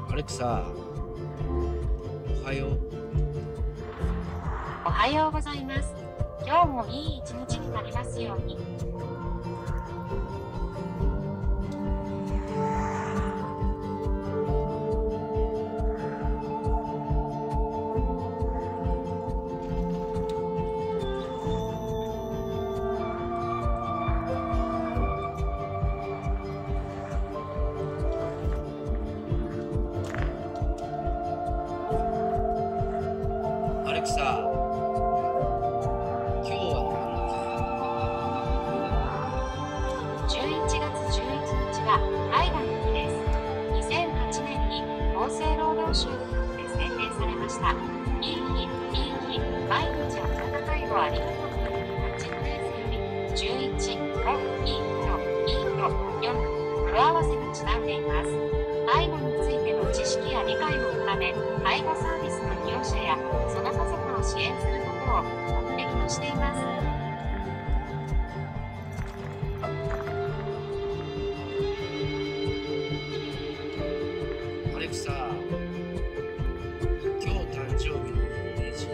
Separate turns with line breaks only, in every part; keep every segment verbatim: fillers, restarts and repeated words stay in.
アレクサ、おはよう。
おはようございます。今日もいい一日になりますように。
アレクサ、今日は
じゅういちがつじゅういちにちは愛の日です。にせんはちねんに厚生労働省によって制定されました。いい日、いい日、毎日温かいをありがとうというキャッチフレーズよりじゅういちをいいといいとよむ語呂合わせにちなんでいます。愛護についての知識や理解を深め、介護サービスの利用者やその家族を支援することを目的としています。
アレクサ、今日誕生日のイメージ。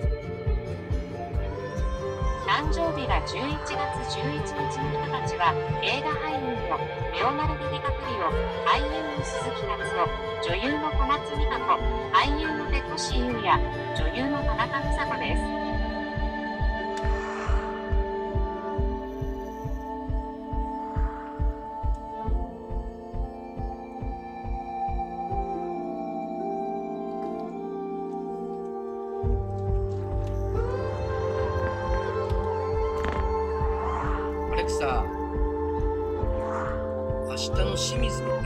誕生日がじゅういちがつじゅういちにちの人たちは、映画俳優のレオナルド・ディカプリオ、俳優の鈴木達夫、女優の小松美香子、俳優の手越優也、女優の田中美佐子です。
アレクサ、明日の清水の天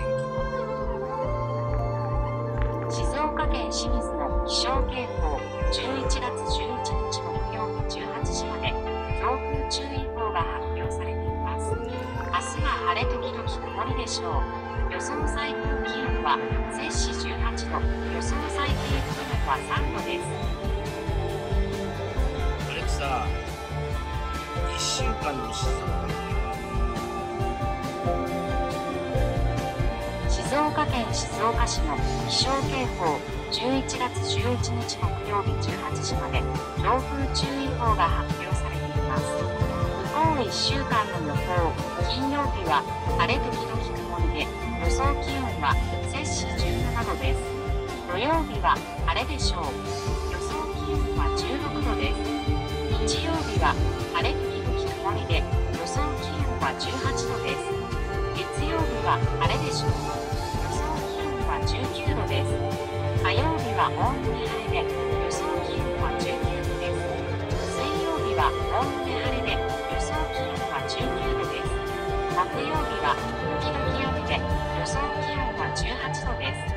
気。
静岡県清水の気象警報、じゅういちがつじゅういちにち木曜日じゅうはちじまで強風注意報が発表されています。明日は晴れ時々曇りでしょう。予想最高気温は摂氏じゅうはちど、予想最低気温はさんどです。
アレクサ、いっしゅうかんの静岡の
静岡県静岡市の気象警報、じゅういちがつじゅういちにち木曜日じゅうはちじまで強風注意報が発表されています。向こういっしゅうかんの予報、金曜日は晴れ時々曇りで、予想気温は摂氏じゅうななどです。土曜日は晴れでしょう。予想気温はじゅうろくどです。日曜日は晴れ時々曇りで、予想気温はじゅうはちどです。月曜日は晴れでしょう。じゅうきゅうどです。火曜日はおおむね晴れで、予想気温はじゅうきゅうどです。水曜日はおおむね晴れで、予想気温はじゅうきゅうどです。木曜日は時々雨で、予想気温はじゅうはちどです。